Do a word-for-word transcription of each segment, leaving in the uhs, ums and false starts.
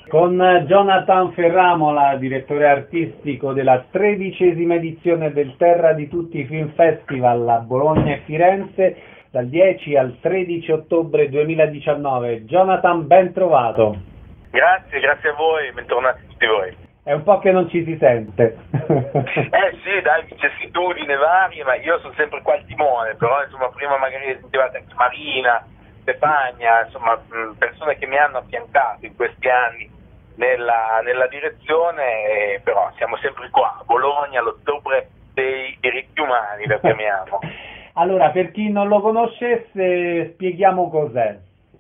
Con Jonathan Ferramola, direttore artistico della tredicesima edizione del Terra di Tutti Film Festival a Bologna e Firenze dal dieci al tredici ottobre duemiladiciannove. Jonathan, ben trovato. Grazie, grazie a voi, bentornati a tutti voi. È un po' che non ci si sente. Eh sì, dai, vicissitudini varie, ma io sono sempre qua al timone, però insomma prima magari sentivate anche Marina, Stefania, insomma persone che mi hanno affiancato in questi anni nella, nella direzione, eh, però siamo sempre qua, a Bologna, l'ottobre dei diritti umani, lo chiamiamo. Allora, per chi non lo conoscesse, spieghiamo cos'è.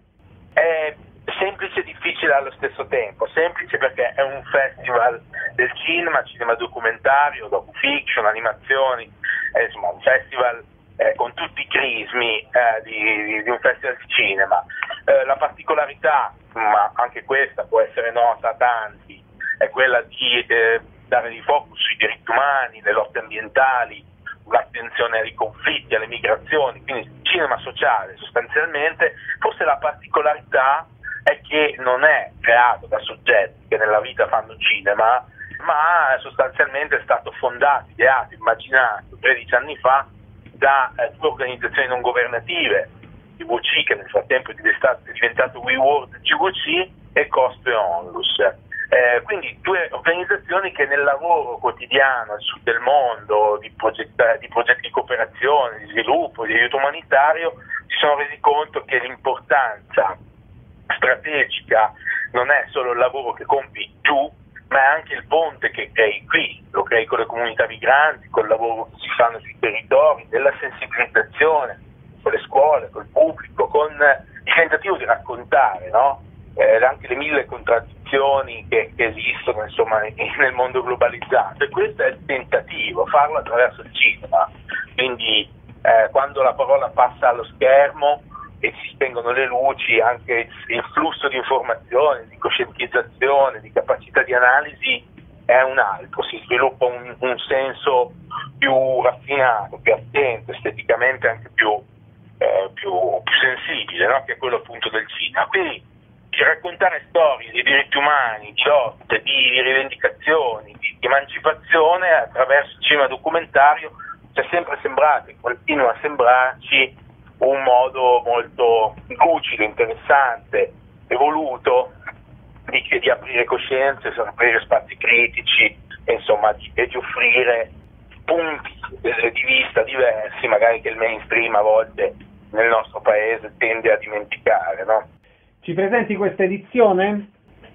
È semplice e difficile allo stesso tempo, semplice perché è un festival del cinema, cinema documentario, docufiction, animazioni, eh, insomma un festival eh, con tutti i crismi eh, di, di un festival di cinema. Eh, la particolarità, ma anche questa può essere nota a tanti, è quella di eh, dare di focus sui diritti umani, le lotte ambientali, l'attenzione ai conflitti, alle migrazioni, quindi cinema sociale sostanzialmente. Forse la particolarità è che non è creato da soggetti che nella vita fanno cinema, ma sostanzialmente è stato fondato, ideato, immaginato tredici anni fa da eh, due organizzazioni non governative, G V C, che nel frattempo è diventato We World G V C, e Costo e Onlus. Eh, quindi due organizzazioni che nel lavoro quotidiano al sud del mondo, di, progetta, di progetti di cooperazione, di sviluppo, di aiuto umanitario, si sono resi conto che l'importanza strategica non è solo il lavoro che compi giù, ma è anche il ponte che crei qui, lo crei con le comunità migranti, col lavoro che si fanno sui territori, nella sensibilizzazione, con le scuole, col pubblico, con il tentativo di raccontare, no? Eh, anche le mille contraddizioni che, che esistono insomma nel mondo globalizzato, e questo è il tentativo, farlo attraverso il cinema. Quindi eh, quando la parola passa allo schermo e si spengono le luci, anche il flusso di informazione, di coscientizzazione, di capacità di analisi è un altro, si sviluppa un, un senso più raffinato, più attento, esteticamente anche più, eh, più, più sensibile, no? Che è quello appunto del cinema. Quindi raccontare storie di diritti umani, di lotte, di, di rivendicazioni, di, di emancipazione attraverso il cinema documentario ci è sempre sembrato e continua a sembrarci un modo molto lucido, interessante, evoluto di, di aprire coscienze, di aprire spazi critici e, insomma, di, e di offrire punti eh, di vista diversi, magari che il mainstream a volte nel nostro paese tende a dimenticare, no? Ci presenti questa edizione?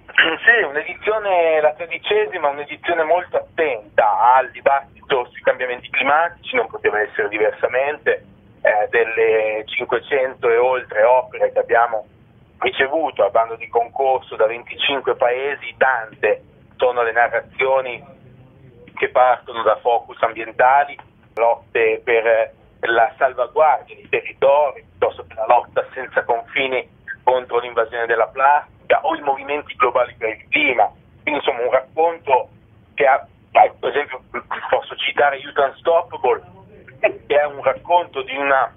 Sì, un'edizione, la tredicesima, un'edizione molto attenta al dibattito sui cambiamenti climatici, non poteva essere diversamente. Eh, delle cinquecento e oltre opere che abbiamo ricevuto a bando di concorso da venticinque paesi, tante sono le narrazioni che partono da focus ambientali, lotte per la salvaguardia dei territori, piuttosto che la lotta senza confini contro l'invasione della plastica o i movimenti globali per il clima. Quindi insomma un racconto che ha, per esempio posso citare Youth Unstoppable, che è un racconto di una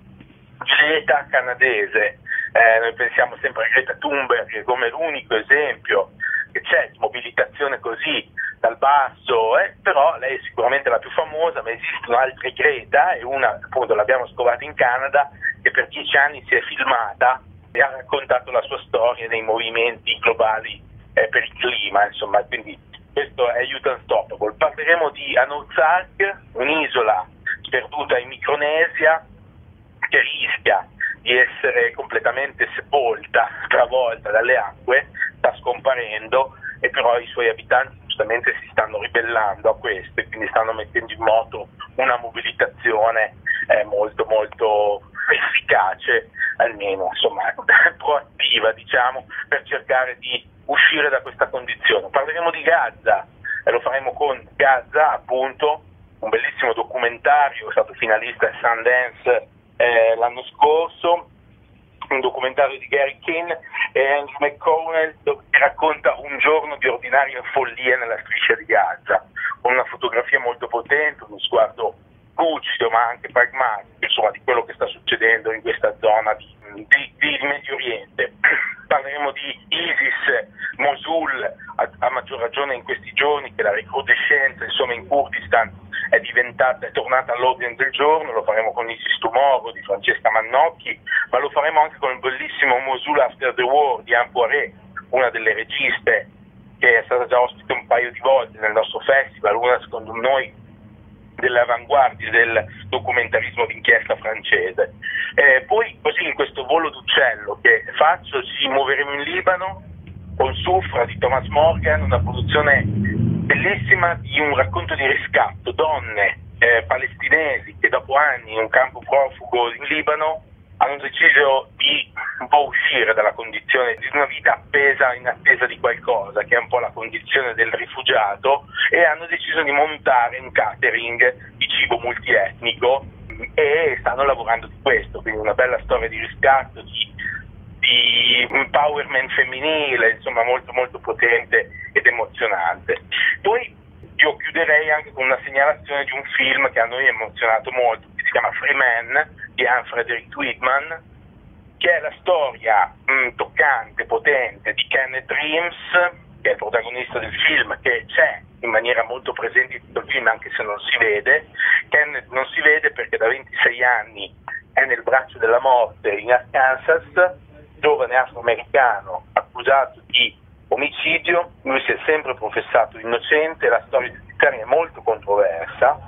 Greta canadese. Eh, noi pensiamo sempre a Greta Thunberg come l'unico esempio che c'è di mobilitazione così dal basso, eh, però lei è sicuramente la più famosa, ma esistono altre Greta, e una appunto l'abbiamo scovata in Canada, che per dieci anni si è filmata e ha raccontato la sua storia nei movimenti globali eh, per il clima, insomma. Quindi questo è Youth Unstoppable. Parleremo di Anouk Sark, un'isola sperduta in Micronesia che rischia di essere completamente sepolta, travolta dalle acque, sta scomparendo, e però i suoi abitanti giustamente si stanno ribellando a questo e quindi stanno mettendo in moto una mobilitazione eh, molto molto efficace, almeno insomma proattiva, diciamo, per cercare di uscire da questa condizione. Parleremo di Gaza e lo faremo con Gaza, appunto, un bellissimo documentario, è stato finalista a Sundance eh, l'anno scorso, un documentario di Gary Kane e Andrew McConnell, che racconta un giorno di ordinaria follia nella striscia di Gaza, con una fotografia molto potente, uno sguardo lucido ma anche pragmatico, insomma, di quello che sta succedendo in questa zona di, di, di Medio Oriente. Parleremo di ISIS, Mosul ragione in questi giorni che la recrudescenza insomma in Kurdistan è diventata, è tornata all'ordine del giorno. Lo faremo con Isis Tomorrow di Francesca Mannocchi, ma lo faremo anche con il bellissimo Mosul After the War di Anne Poiré, una delle registe che è stata già ospite un paio di volte nel nostro festival, una secondo noi delle avanguardie del documentarismo d'inchiesta francese. Eh, poi così in questo volo d'uccello che faccio ci muoveremo in Libano con Sufra di Thomas Morgan, una produzione bellissima di un racconto di riscatto, donne eh, palestinesi che dopo anni in un campo profugo in Libano hanno deciso di un po' uscire dalla condizione di una vita appesa in attesa di qualcosa, che è un po' la condizione del rifugiato, e hanno deciso di montare un catering di cibo multietnico e stanno lavorando di questo, quindi una bella storia di riscatto, di, di empowerment femminile, insomma molto molto potente ed emozionante. Poi io chiuderei anche con una segnalazione di un film che a noi ha emozionato molto, che si chiama Free Man di Anne Frederick Tweedman, che è la storia mh, toccante, potente di Kenneth Reams, che è il protagonista del film, che c'è in maniera molto presente in tutto il film anche se non si vede. Kenneth non si vede perché da ventisei anni è nel braccio della morte in Arkansas, giovane afroamericano accusato di omicidio. Lui si è sempre professato innocente, la storia giudiziaria è molto controversa,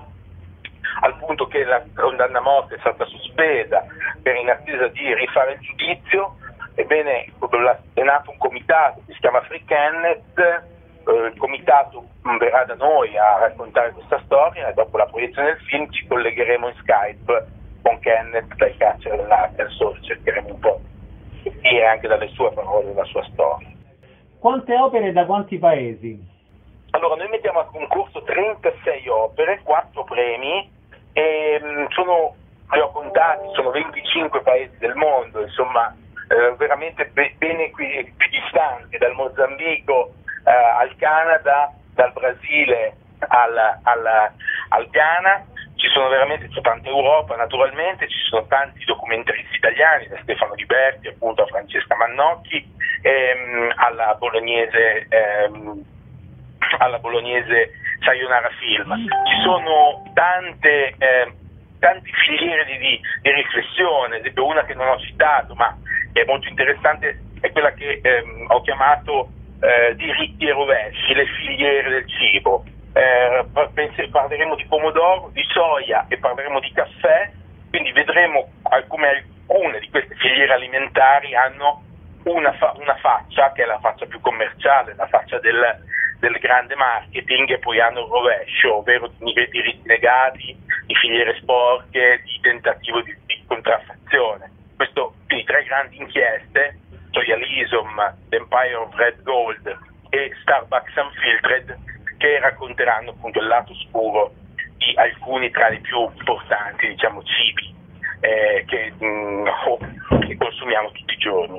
al punto che la condanna a morte è stata sospesa per in attesa di rifare il giudizio. Ebbene, è nato un comitato che si chiama Free Kenneth, eh, il comitato verrà da noi a raccontare questa storia e dopo la proiezione del film ci collegheremo in Skype con Kenneth dal carcere dell'Arkansas, cercheremo un po' di capire anche dalle sue parole la sua storia. Quante opere da quanti paesi? Allora, noi mettiamo a concorso trentasei opere, quattro premi, e mh, sono, li ho contati, sono venticinque paesi del mondo, insomma, eh, veramente be- bene qui, più distanti, dal Mozambico eh, al Canada, dal Brasile al, al, al Ghana. Ci sono veramente, c'è tanta Europa naturalmente, ci sono tanti documentaristi italiani, da Stefano Liberti appunto a Francesca Mannocchi, ehm, alla bolognese ehm, alla bolognese Sayonara Film. Ci sono tante eh, tanti filiere di, di, di riflessione, ad esempio una che non ho citato ma che è molto interessante è quella che ehm, ho chiamato eh, diritti e rovesci, le filiere del cibo. Eh, parleremo di pomodoro, di soia e parleremo di caffè, quindi vedremo come alcune di queste filiere alimentari hanno una, fa- una faccia che è la faccia più commerciale, la faccia del, del grande marketing, e poi hanno il rovescio, ovvero di diritti negati, di filiere sporche, di tentativo di, di contraffazione. Questo, quindi tre grandi inchieste, Soyalism, Empire of Red Gold e Starbucks Unfiltered, che racconteranno appunto il lato scuro di alcuni tra i più importanti, diciamo, cibi eh, che, mh, che consumiamo tutti i giorni.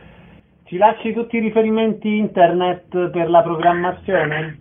Ci lasci tutti i riferimenti internet per la programmazione?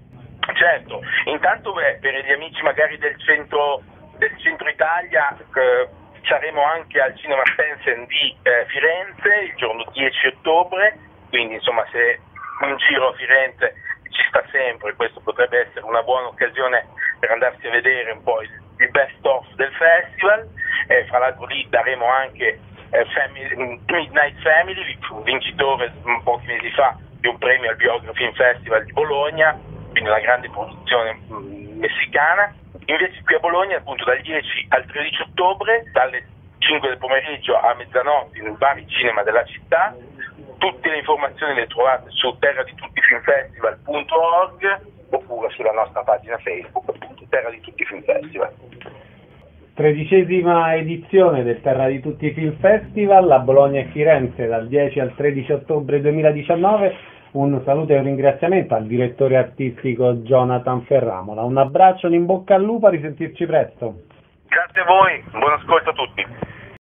Certo, intanto beh, per gli amici magari del centro, del centro Italia eh, saremo anche al Cinema Spencer di eh, Firenze il giorno dieci ottobre, quindi insomma se un giro a Firenze ci sta sempre, questo potrebbe essere una buona occasione per andarsi a vedere un po' il, il best of del festival. Eh, fra l'altro lì daremo anche eh, family, Midnight Family, vincitore un pochi mesi fa di un premio al Biography Film Festival di Bologna, quindi una grande produzione mh, messicana. Invece qui a Bologna appunto dal dieci al tredici ottobre, dalle cinque del pomeriggio a mezzanotte in vari cinema della città. Tutte le informazioni le trovate su terra di tutti film festival punto org oppure sulla nostra pagina Facebook, appunto Terra di Tutti Film Festival. Tredicesima edizione del Terra di Tutti Film Festival a Bologna e Firenze dal dieci al tredici ottobre duemiladiciannove. Un saluto e un ringraziamento al direttore artistico Jonathan Ferramola. Un abbraccio, un in bocca al lupo, a risentirci presto. Grazie a voi, buon ascolto a tutti.